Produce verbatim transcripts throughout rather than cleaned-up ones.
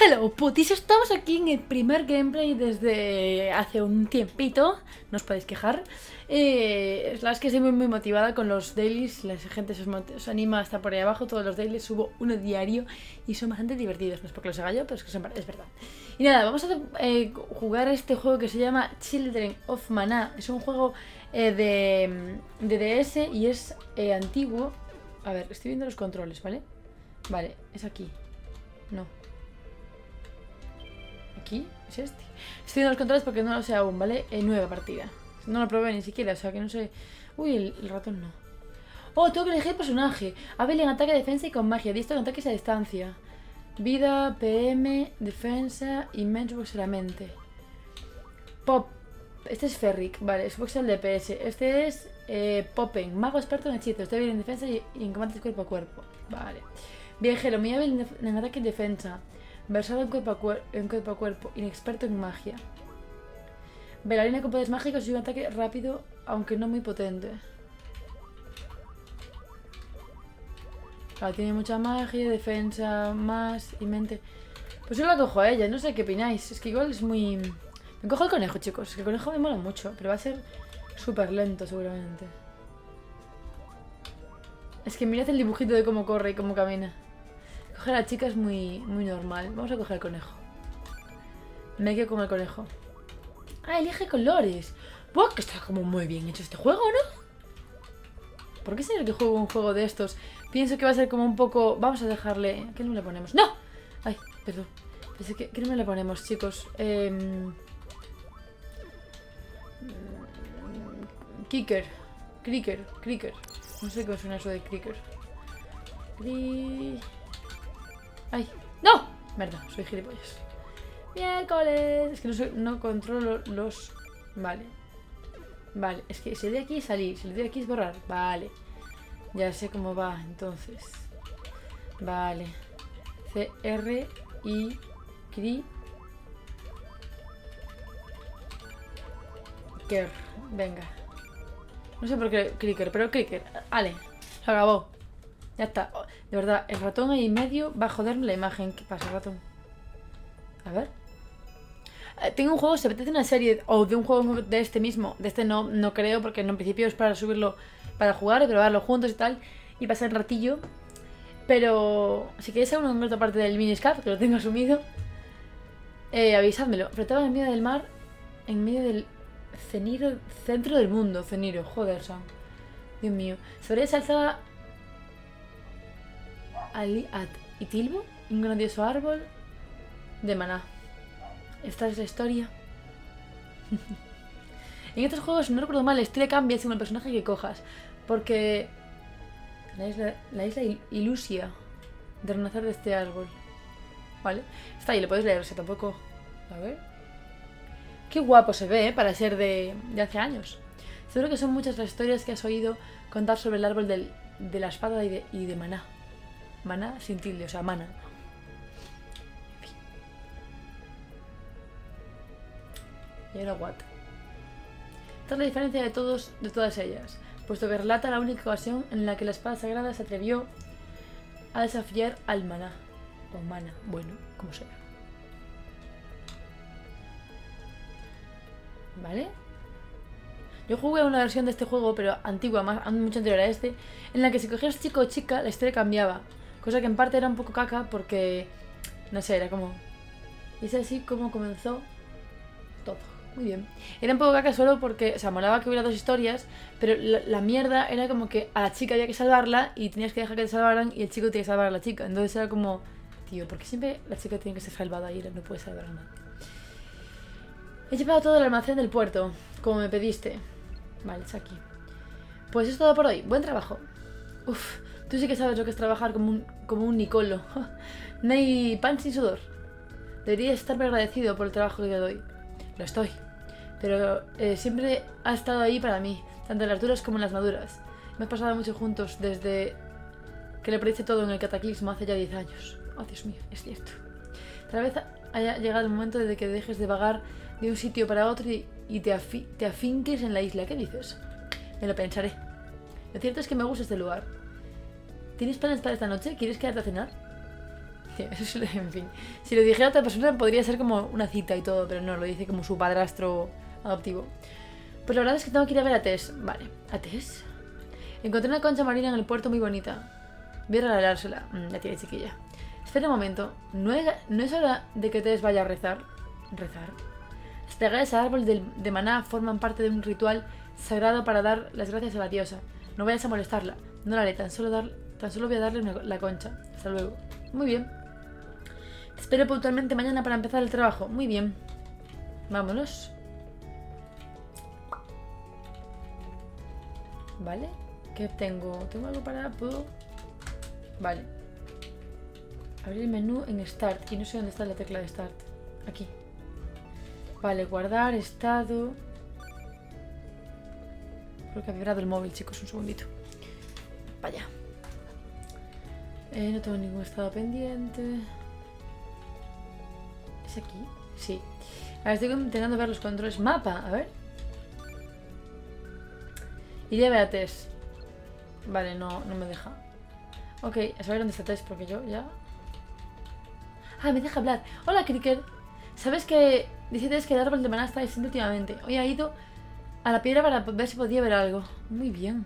Hello, putis, estamos aquí en el primer gameplay desde hace un tiempito, no os podéis quejar. Eh, la verdad es que estoy muy, muy motivada con los dailies, la gente se os, os anima a estar por ahí abajo, todos los dailies subo uno diario y son bastante divertidos, no es porque los haga yo, pero es que son, es verdad. Y nada, vamos a eh, jugar este juego que se llama Children of Mana, es un juego eh, de, de D S y es eh, antiguo. A ver, estoy viendo los controles, ¿vale? Vale, es aquí, no. Aquí, es este. Estoy viendo los controles porque no lo sé aún, ¿vale? Eh, nueva partida. No lo probé ni siquiera, o sea que no sé. Uy, el, el ratón no. Oh, tengo que elegir personaje. Abel en ataque, defensa y con magia. Disto en ataques a distancia. Vida, P M, defensa y Matchbox en la mente. Pop. Este es Ferric, vale, es voxel D P S. Este es eh, Poppen, mago experto en hechizos. Está bien en defensa y, y en combates cuerpo a cuerpo. Vale. Viajero, muy hábil en, en ataque y defensa. Versado en cuerpo, a cuer en cuerpo a cuerpo, inexperto en magia. Bailarina con poderes mágicos y un ataque rápido, aunque no muy potente. Claro, tiene mucha magia, defensa, más y mente. Pues yo la cojo a ella, no sé qué opináis. Es que igual es muy... Me cojo el conejo, chicos. Es que el conejo me mola mucho, pero va a ser súper lento seguramente. Es que mirad el dibujito de cómo corre y cómo camina. Coger a la chica es muy, muy normal. Vamos a coger el conejo. Me quedo con el conejo. Ah, elige colores. Buah, que está como muy bien hecho este juego, ¿no? ¿Por qué siempre que juego un juego de estos pienso que va a ser como un poco... Vamos a dejarle... ¿Qué nombre le ponemos? ¡No! Ay, perdón. Pensé que... ¿Qué nombre le ponemos, chicos? Eh... Kicker. Cricker. Cricker. No sé cómo suena eso de Cricker. Cri... ¡Ay! ¡No! Verdad, soy gilipollas. Miércoles. Es que no, soy, no controlo los... Vale. Vale, es que si le doy aquí es salir, si le doy aquí es borrar. Vale. Ya sé cómo va, entonces. Vale. C, R, I, Cri... Ker. Venga. No sé por qué Cricker, pero Cricker. Vale. Se acabó. Ya está. De verdad, el ratón ahí en medio va a joderme la imagen. ¿Qué pasa, ratón? A ver. Eh, tengo un juego, se apetece una serie o de un juego de este mismo. De este no, no creo, porque en principio es para subirlo, para jugar y probarlo juntos y tal. Y pasar el ratillo. Pero si queréis hacer una otra parte del miniscap, que lo tengo asumido, eh, avisádmelo. Flotaba en medio del mar, en medio del ceniro, centro del mundo. Ceniro, joder, Sam. Dios mío. Sobre esa alzada Ali At Itilbo, un grandioso árbol de maná. Esta es la historia. En estos juegos, si no recuerdo mal, la historia cambia según el personaje que cojas. Porque la isla, la isla Ilusia de renacer de este árbol. Vale, está ahí, lo podéis leer, o sea, tampoco... A ver... Qué guapo se ve, ¿eh? Para ser de, de hace años. Seguro que son muchas las historias que has oído contar sobre el árbol del, de la espada y de, y de maná. Maná sin tilde, o sea, mana. Y ahora what. Esta es la diferencia de todos, de todas ellas, puesto que relata la única ocasión en la que la espada sagrada se atrevió a desafiar al maná. O mana, bueno, como sea. ¿Vale? Yo jugué a una versión de este juego, pero antigua, más, mucho anterior a este, en la que si cogías chico o chica, la historia cambiaba. Cosa que en parte era un poco caca porque, no sé, era como... Y es así como comenzó todo. Muy bien. Era un poco caca solo porque, o sea, molaba que hubiera dos historias, pero la, la mierda era como que a la chica había que salvarla y tenías que dejar que te salvaran y el chico tenía que salvar a la chica. Entonces era como, tío, ¿por qué siempre la chica tiene que ser salvada y no puede salvar a nadie? He llevado todo el almacén del puerto, como me pediste. Vale, es aquí. Pues es todo por hoy. Buen trabajo. Uf, tú sí que sabes lo que es trabajar como un, como un Nicolo. No hay pan sin sudor. Deberías estarme agradecido por el trabajo que te doy. Lo estoy. Pero eh, siempre ha estado ahí para mí, tanto en las duras como en las maduras. Hemos pasado mucho juntos desde que le predije todo en el cataclismo hace ya diez años. Oh, Dios mío, es cierto. Tal vez haya llegado el momento de que dejes de vagar de un sitio para otro y, y te, afi te afinques en la isla. ¿Qué dices? Me lo pensaré. Lo cierto es que me gusta este lugar. ¿Tienes planes para esta noche? ¿Quieres quedarte a cenar? Hostia, eso es, en fin. Si lo dijera otra persona podría ser como una cita y todo, pero no, lo dice como su padrastro adoptivo. Pues la verdad es que tengo que ir a ver a Tess. Vale, ¿a Tess? Encontré una concha marina en el puerto muy bonita. Voy a regalársela. Mm, la tiene chiquilla. Espera un momento. ¿No es, ¿No es hora de que Tess vaya a rezar? ¿Rezar? Las plegarias al árbol de, de maná forman parte de un ritual sagrado para dar las gracias a la diosa. No vayas a molestarla. No la haré, tan solo, dar, tan solo voy a darle una, la concha. Hasta luego. Muy bien. Te espero puntualmente mañana para empezar el trabajo. Muy bien. Vámonos. Vale. ¿Qué tengo? ¿Tengo algo para...? ¿Puedo? Vale. Abrir el menú en Start. Y no sé dónde está la tecla de Start. Aquí. Vale, guardar, estado... Creo que ha vibrado el móvil, chicos. Un segundito. Vaya. Eh, no tengo ningún estado pendiente. ¿Es aquí? Sí. Ahora estoy intentando ver los controles. Mapa, a ver. Iría a ver a Tess. Vale, no, no me deja. Ok, a saber dónde está Tess, porque yo ya... Ah, me deja hablar. Hola, Cricket. ¿Sabes que... Dice Tess que el árbol de maná está distinto últimamente? Hoy ha ido a la piedra para ver si podía ver algo. Muy bien.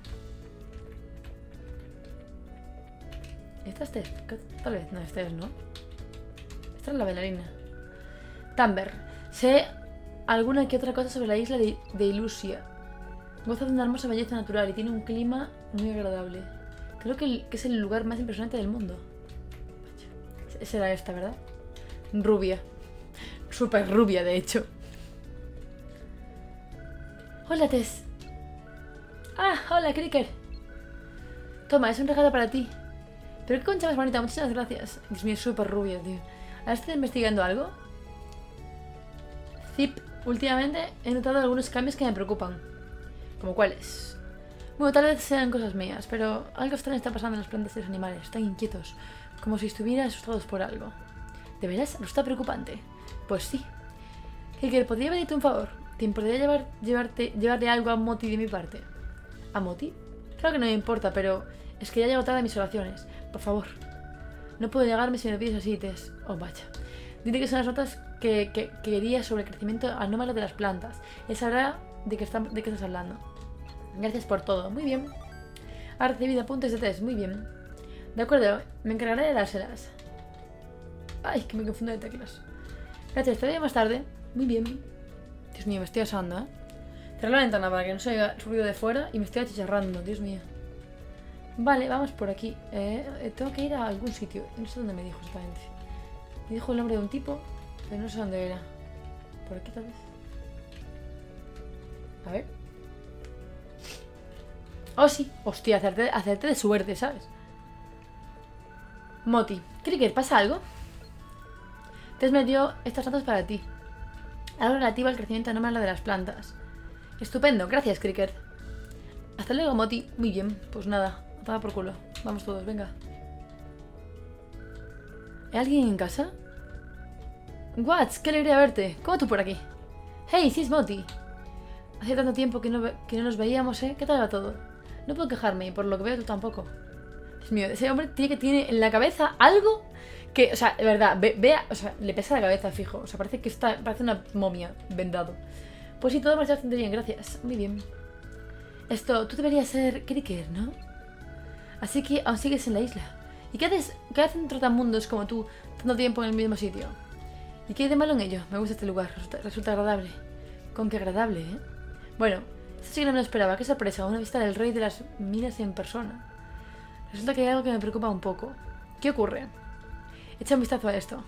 ¿Esta es Tess? Tal vez no es Tess, ¿no? Esta es la bailarina. Tamber. Sé alguna que otra cosa sobre la isla de, de Ilusia. Goza de una hermosa belleza natural y tiene un clima muy agradable. Creo que, el, que es el lugar más impresionante del mundo. Será esta, ¿verdad? Rubia. Súper rubia, de hecho. Hola, Tess. Ah, hola, Cricket. Toma, es un regalo para ti. Pero qué concha más bonita, muchas gracias. Dios mío, es súper rubia, tío. ¿Ahora estás investigando algo? Zip, últimamente he notado algunos cambios que me preocupan. ¿Cómo cuáles? Bueno, tal vez sean cosas mías, pero algo extraño está pasando en las plantas y los animales. Están inquietos, como si estuvieran asustados por algo. ¿De veras? ¿No está preocupante? Pues sí. Hilker, ¿podría pedirte un favor? ¿Te importaría llevar, llevarte, llevarle algo a Moti de mi parte? ¿A Moti? Claro que no me importa, pero es que ya llego tarde a mis oraciones. Por favor. No puedo llegarme si me lo pides así, Tess. Oh, vaya. Dile que son las notas que, que, que quería sobre el crecimiento anómalo de las plantas. Él sabrá de qué, está, de qué estás hablando. Gracias por todo. Muy bien. Ha recibido apuntes de Tess. Muy bien. De acuerdo. Me encargaré de dárselas. Ay, que me confundo de teclas. Gracias. Te veo más tarde. Muy bien. Dios mío, me estoy asando, ¿eh? Cerrar la ventana para que no se oiga ruido de fuera y me estoy achicharrando. Dios mío. Vale, vamos por aquí. Eh, eh, tengo que ir a algún sitio. No sé dónde me dijo exactamente. Me dijo el nombre de un tipo, pero no sé dónde era. ¿Por aquí tal vez? A ver. Oh, sí. Hostia, hacerte, hacerte de suerte, ¿sabes? Moti. Cricket, ¿pasa algo? Tess me dio estas notas para ti. Algo relativo al crecimiento anómalo de las plantas. Estupendo. Gracias, Cricket. Hasta luego, Moti. Muy bien. Pues nada. Toma por culo. Vamos todos, venga. ¿Hay alguien en casa? Watts, qué alegría verte. ¿Cómo tú por aquí? Hey, sí es Moti. Hace tanto tiempo que no, que no nos veíamos, ¿eh? ¿Qué tal va todo? No puedo quejarme y por lo que veo tú tampoco. Dios mío, ese hombre tiene que tiene en la cabeza algo que, o sea, de verdad, ve, vea, o sea, le pesa la cabeza, fijo. O sea, parece que está, parece una momia vendado. Pues sí, todo marcha bastante bien, gracias. Muy bien. Esto, tú deberías ser Cricket, ¿no? Así que aún sigues en la isla. ¿Y qué haces? ¿Qué hacen trotamundos como tú tanto tiempo en el mismo sitio? ¿Y qué hay de malo en ello? Me gusta este lugar, resulta, resulta agradable. Con qué agradable, ¿eh? Bueno, esto sí que no me lo esperaba. Qué sorpresa, una vista del rey de las minas en persona. Resulta que hay algo que me preocupa un poco. ¿Qué ocurre? Echa un vistazo a esto.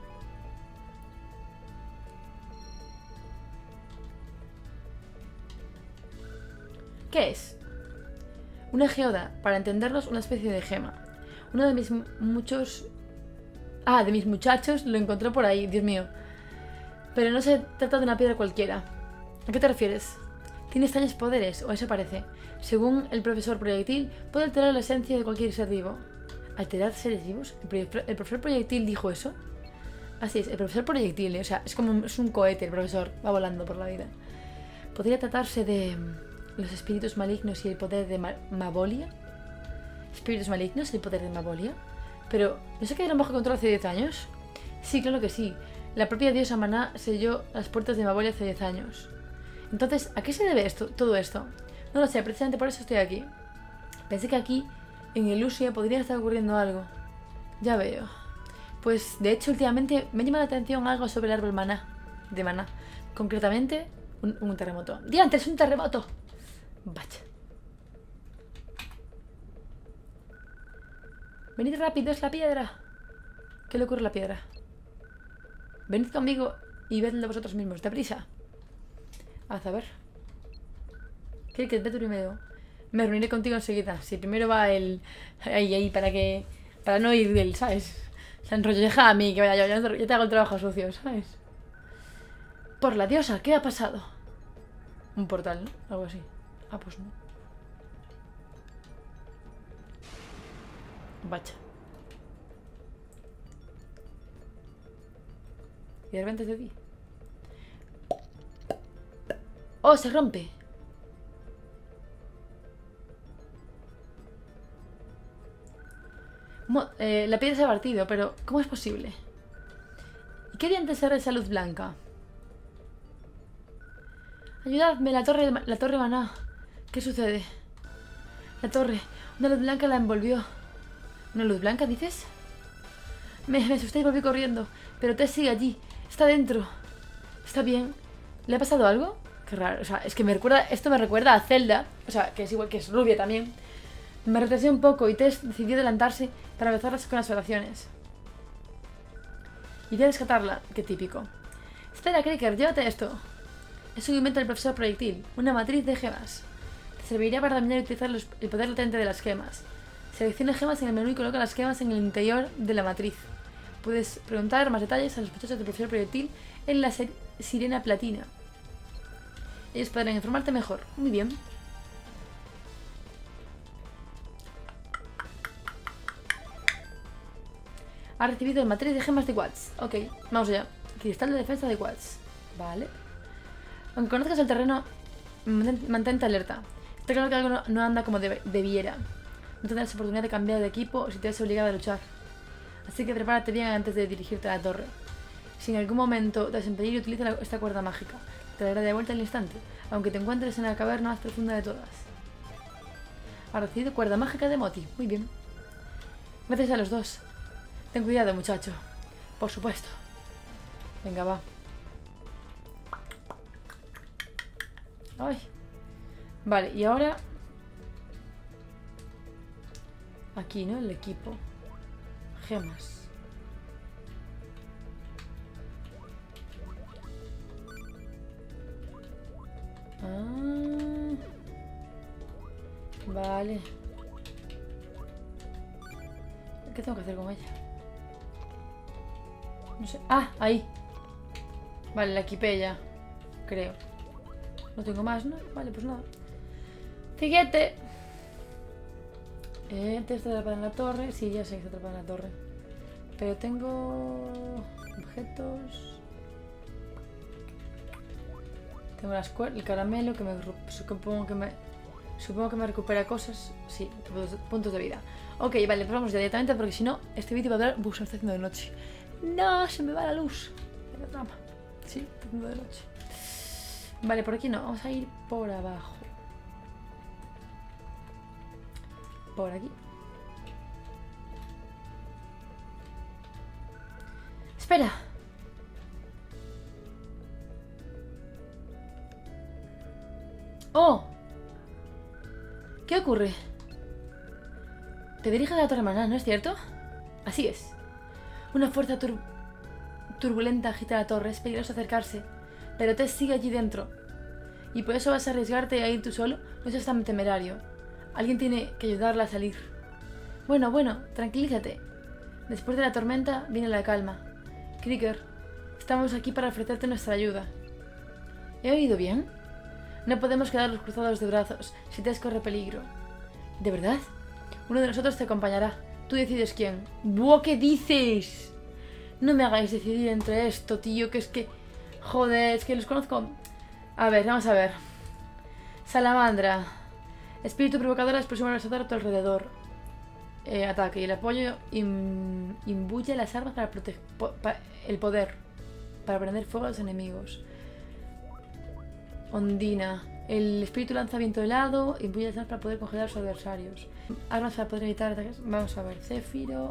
¿Qué es? Una geoda, para entendernos, una especie de gema. Uno de mis muchos... Ah, de mis muchachos lo encontró por ahí, Dios mío. Pero no se trata de una piedra cualquiera. ¿A qué te refieres? Tiene extraños poderes, o eso parece. Según el profesor Proyectil, puede alterar la esencia de cualquier ser vivo. ¿Alterar seres vivos? ¿El, el profesor Proyectil dijo eso? Así es, el profesor Proyectil, ¿eh? O sea, es como es un cohete el profesor, va volando por la vida. ¿Podría tratarse de los espíritus malignos y el poder de Ma Mabolia? ¿Espíritus malignos y el poder de Mabolia? Pero, ¿no se quedaron bajo control hace diez años? Sí, claro que sí. La propia diosa Maná selló las puertas de Mabolia hace diez años. Entonces, ¿a qué se debe esto, todo esto? No lo sé, precisamente por eso estoy aquí. Pensé que aquí, en Elusia, podría estar ocurriendo algo. Ya veo. Pues, de hecho, últimamente me ha llamado la atención algo sobre el árbol Maná. De Maná. Concretamente, un, un terremoto. ¡Diantre, es un terremoto! Vaya. Venid rápido, es la piedra. ¿Qué le ocurre a la piedra? Venid conmigo y vedlo vosotros mismos. Deprisa. Haz a ver. ¿Qué? Que vete primero. Me reuniré contigo enseguida. Si primero va el... Ahí, ahí, para que... Para no ir del, ¿sabes? Se enrolla, deja a mí, que vaya yo. Yo te hago el trabajo sucio, ¿sabes? Por la diosa, ¿qué ha pasado? Un portal, ¿no? Algo así. Ah, pues no. Vaya. Y de repente es de ti. ¡Oh, se rompe! Mo eh, la piedra se ha partido, pero ¿cómo es posible? ¿Y qué dientes era esa luz blanca? Ayudadme, la torre, la torre Maná. ¿Qué sucede? La torre. Una luz blanca la envolvió. ¿Una luz blanca, dices? Me, me asusté y volví corriendo. Pero Tess sigue allí. Está dentro. Está bien. ¿Le ha pasado algo? Qué raro. O sea, es que me recuerda... Esto me recuerda a Zelda. O sea, que es igual que es rubia también. Me retrasé un poco y Tess decidió adelantarse para empezar con las oraciones. Iré a rescatarla. Qué típico. Espera, Cricker, llévate esto. Es un invento del profesor Proyectil. Una matriz de gemas. Te servirá para dominar y utilizar los, el poder latente de las gemas. Selecciona gemas en el menú y coloca las gemas en el interior de la matriz. Puedes preguntar más detalles a los sospechosos del profesor Proyectil en la sirena platina. Ellos podrán informarte mejor. Muy bien. Ha recibido el matriz de gemas de Watts. Ok, vamos allá. Cristal de defensa de Watts. Vale. Aunque conozcas el terreno, mantente alerta. Está claro que algo no, no anda como debe, debiera. No tendrás oportunidad de cambiar de equipo si te ves obligado a luchar. Así que prepárate bien antes de dirigirte a la torre. Si en algún momento te ves en peligro, utiliza la, esta cuerda mágica. Te dará de vuelta al instante, aunque te encuentres en la caverna más profunda de todas. Ha recibido cuerda mágica de Moti. Muy bien. Gracias a los dos. Ten cuidado, muchacho. Por supuesto. Venga, va. Ay. Vale, y ahora... Aquí, ¿no? El equipo. Gemas. Ah. Vale. ¿Qué tengo que hacer con ella? No sé. Ah, ahí. Vale, la equipé ya. Creo. No tengo más, ¿no? Vale, pues nada. Siguiente. Eh, te está atrapada en la torre. Sí, ya sé que está atrapada en la torre. Pero tengo... objetos... Tengo las el caramelo que me... Supongo que me... Supongo que me recupera cosas. Sí, puntos de vida. Ok, vale, pues vamos ya directamente porque si no, este vídeo va a durar... Bus, se está haciendo de noche. No, se me va la luz. En la trama. Sí, está haciendo de noche. Vale, por aquí no. Vamos a ir por abajo. Por aquí. Espera. ¡Oh! ¿Qué ocurre? Te diriges a la torre Maná, ¿no es cierto? Así es. Una fuerza tur turbulenta agita la torre. Es peligroso acercarse. Pero Tess sigue allí dentro. ¿Y por eso vas a arriesgarte a ir tú solo? No seas tan temerario. Alguien tiene que ayudarla a salir. Bueno, bueno, tranquilízate. Después de la tormenta viene la calma. Cricker, estamos aquí para ofrecerte nuestra ayuda. ¿He oído bien? No podemos quedarnos cruzados de brazos. Si Tess corre peligro. ¿De verdad? Uno de nosotros te acompañará. Tú decides quién. ¡Buah, qué dices! No me hagáis decidir entre esto, tío, que es que... Joder, es que los conozco... A ver, vamos a ver. Salamandra. Espíritu provocador, explosión abrasador a tu alrededor. eh, ataque y el apoyo im, imbuye las armas para proteger po, pa, el poder para prender fuego a los enemigos. Ondina. El espíritu lanza viento helado, imbuye las armas para poder congelar a sus adversarios. Armas para poder evitar ataques. Vamos a ver, Céfiro.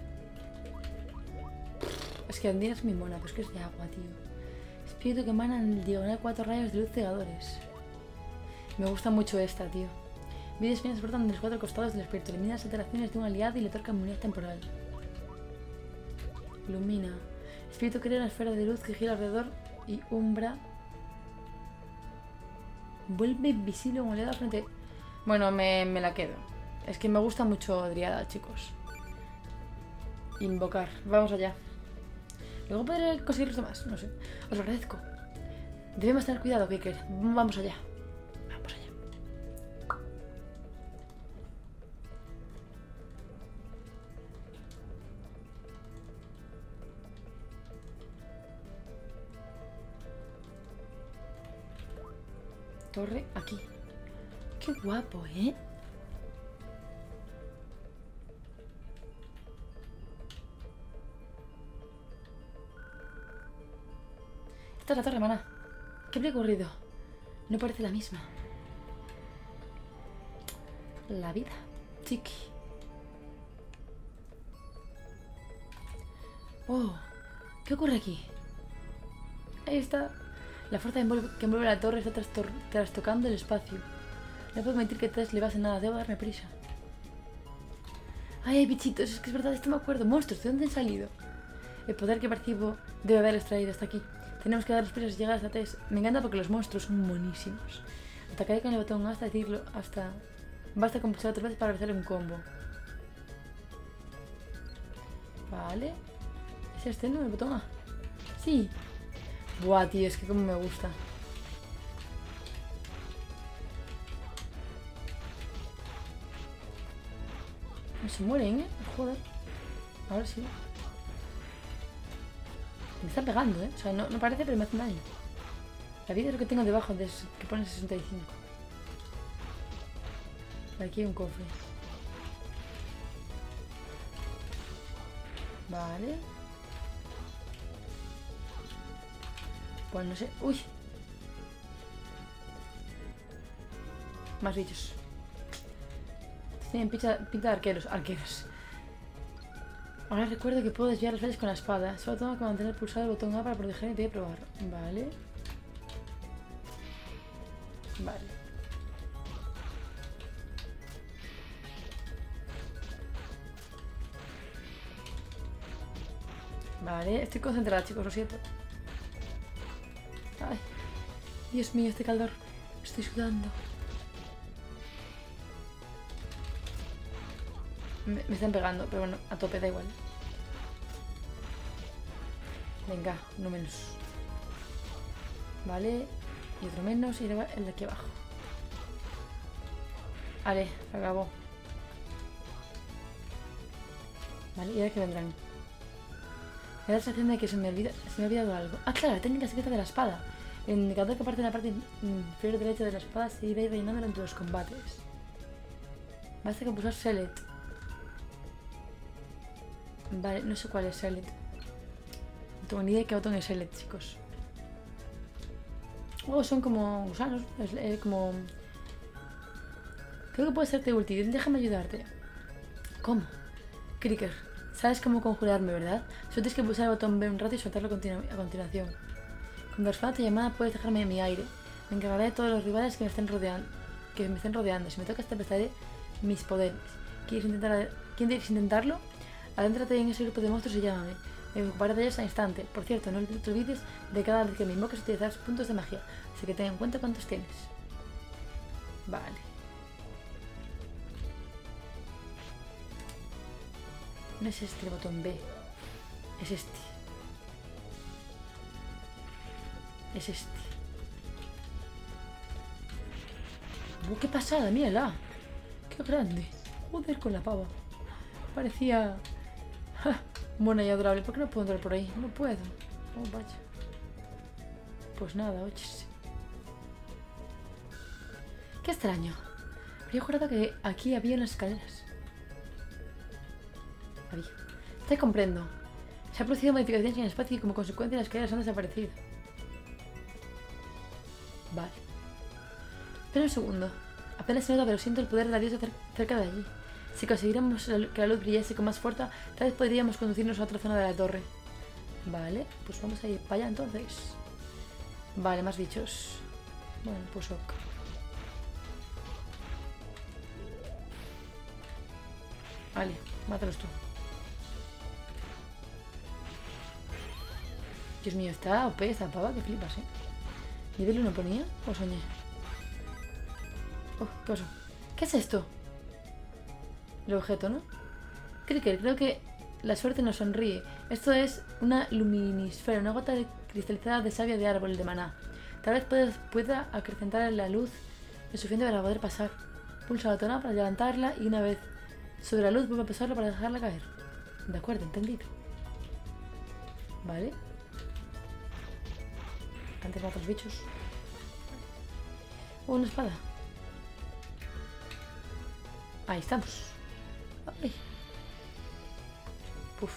Es que Ondina es muy mona, pues que es de agua, tío. Espíritu que emana en diagonal cuatro rayos de luz cegadores. Me gusta mucho esta, tío. Vidas finas brotan de los cuatro costados del espíritu. Elimina las alteraciones de un aliado y le otorga inmunidad temporal. Ilumina. El espíritu crea una esfera de luz que gira alrededor y umbra. Vuelve invisible como le da frente. Bueno, me, me la quedo. Es que me gusta mucho Driada, chicos. Invocar. Vamos allá. Luego podré conseguir los demás. No sé. Os lo agradezco. Debemos tener cuidado, Kicker. Vamos allá. Vamos allá. Torre aquí. Qué guapo, ¿eh? Esta es la torre, hermana. ¿Qué habría ocurrido? No parece la misma. La vida. Chiqui. Oh, ¿qué ocurre aquí? Ahí está. La fuerza que envuelve la torre está trastocando el espacio. No puedo permitir que Tess le pase nada. Debo darme prisa. Ay, hay bichitos. Es que es verdad, esto me acuerdo. Monstruos, ¿de dónde han salido? El poder que percibo debe haberles traído hasta aquí. Tenemos que darles prisas y llegar hasta Tess. Me encanta porque los monstruos son buenísimos. Atacaré con el botón hasta decirlo hasta... Basta con pulsar otras veces para realizar un combo. Vale. ¿Es este, no? El botón A. Sí. Buah, tío, es que como me gusta. No se mueren, ¿eh? Joder. Ahora sí. Me está pegando, ¿eh? O sea, no, no parece, pero me hace daño. La vida es lo que tengo debajo, de que pone sesenta y cinco. Aquí hay un cofre. Vale. Pues no sé. ¡Uy! Más bichos. Tienen pinta, pinta de arqueros. Arqueros. Ahora recuerdo que puedo desviar las flechas con la espada. Solo tengo que mantener pulsado el botón A para proteger y voy a probar. Vale. Vale. Vale, estoy concentrada, chicos, lo siento. Ay, Dios mío, este calor. Estoy sudando. Me, me están pegando, pero bueno, a tope, da igual. Venga, uno menos. Vale, y otro menos, y ahora el de aquí abajo. Vale, se acabó. Vale, y ahora que vendrán. Me da la sensación de que se me, olvida, se me ha olvidado algo. Ah, claro, la técnica secreta de la espada. El indicador que parte de la parte inferior derecha de la espada se irá rellenando durante los combates. Basta con pulsar Select. Vale, no sé cuál es Select. No tengo ni idea de qué botón es Select, chicos. Oh, son como gusanos. Es, es como... Creo que puede ser ulti. Déjame ayudarte. ¿Cómo? Kicker, sabes cómo conjurarme, ¿verdad? Solo tienes que pulsar el botón B un rato y soltarlo a, continu a continuación. Cuando responda tu llamada puedes dejarme en mi aire. Me encargaré de todos los rivales que me estén rodeando. Que me estén rodeando. Si me toca, te prestaré mis poderes. ¿Quieres, intentar, ¿Quieres intentarlo? Adéntrate en ese grupo de monstruos y llámame. Me ocuparé de ellos al instante. Por cierto, no te olvides de cada vez que me invoques utilizar puntos de magia. Así que ten en cuenta cuántos tienes. Vale. No es este el botón B. Es este. Es este. ¡Oh, qué pasada! ¡Mírala! ¡Qué grande! Joder con la pava. Parecía... ¡Ja! Mona y adorable. ¿Por qué no puedo entrar por ahí? No puedo. Oh, vaya. Pues nada, oches. Qué extraño. Habría jurado que aquí había unas escaleras. Había. Te comprendo. Se han producido modificaciones en el espacio y como consecuencia las caídas han desaparecido. Vale. Espera un segundo. Apenas se nota, pero siento el poder de la diosa cerca de allí. Si consiguiéramos que la luz brillase con más fuerza, tal vez podríamos conducirnos a otra zona de la torre. Vale, pues vamos a ir para allá entonces. Vale, más bichos. Bueno, pues ok. Vale, mátalos tú. Dios mío, está O P esta pava, que flipas, eh. ¿Nivel uno ponía o soñé? Oh, ¿qué pasó? ¿Qué es esto? El objeto, ¿no? Cricket, creo que la suerte nos sonríe. Esto es una luminisfera, una gota cristalizada de savia de árbol de maná. Tal vez pueda, pueda acrecentar la luz lo suficiente para poder pasar. Pulsa la tona para levantarla y una vez sobre la luz vuelve a pasarla para dejarla caer. De acuerdo, entendido. Vale. Antes mata a los bichos. Oh, una espada. Ahí estamos. Ay. Puf.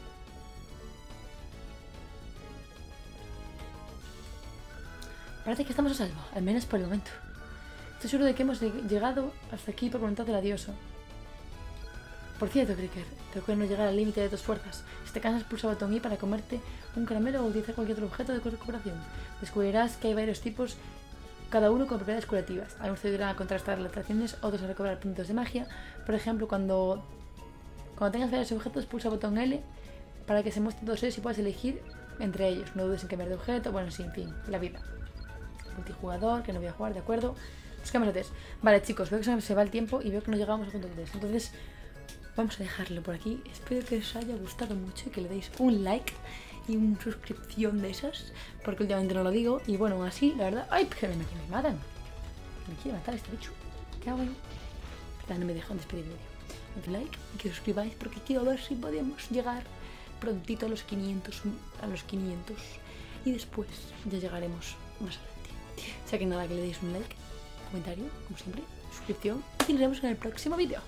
Parece que estamos a salvo, al menos por el momento. Estoy seguro de que hemos llegado hasta aquí por voluntad de la diosa. Por cierto, Cricket, te recuerdo no llegar al límite de tus fuerzas. Si te cansas, pulsa botón I para comerte un caramelo o utilizar cualquier otro objeto de recuperación. Descubrirás que hay varios tipos, cada uno con propiedades curativas. Algunos te ayudarán a contrastar las atracciones, otros a recuperar puntos de magia. Por ejemplo, cuando, cuando tengas varios objetos, pulsa botón L para que se muestren todos ellos y puedas elegir entre ellos. No dudes en cambiar de objeto. Bueno, sí, en fin, la vida. Multijugador, que no voy a jugar, ¿de acuerdo? Buscamos el test. Vale, chicos, veo que se va el tiempo y veo que no llegamos a punto de test. Entonces, vamos a dejarlo por aquí. Espero que os haya gustado mucho y que le deis un like y una suscripción de esas, porque últimamente no lo digo. Y bueno, así, la verdad... ¡Ay! Que me, me matan. Me quiere matar este bicho. ¿Qué hago ahí? No me dejan despedir el vídeo. Un like y que os suscribáis porque quiero ver si podemos llegar prontito a los quinientos. A los quinientos. Y después ya llegaremos más adelante. O sea que nada, que le deis un like, comentario, como siempre, suscripción y nos vemos en el próximo vídeo.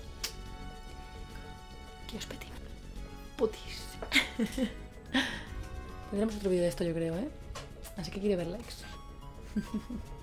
Que os pete. Putis. Tendremos otro vídeo de esto, yo creo, ¿eh? Así que quiero ver likes.